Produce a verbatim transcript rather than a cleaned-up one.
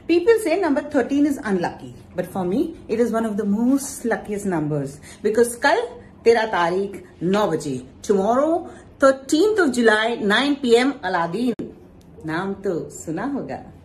People say number thirteen is unlucky, but for me, it is one of the most luckiest numbers because kal tera tarik nine baje. Tomorrow, thirteenth of July, nine p m Aladdin. नाम तो सुना होगा.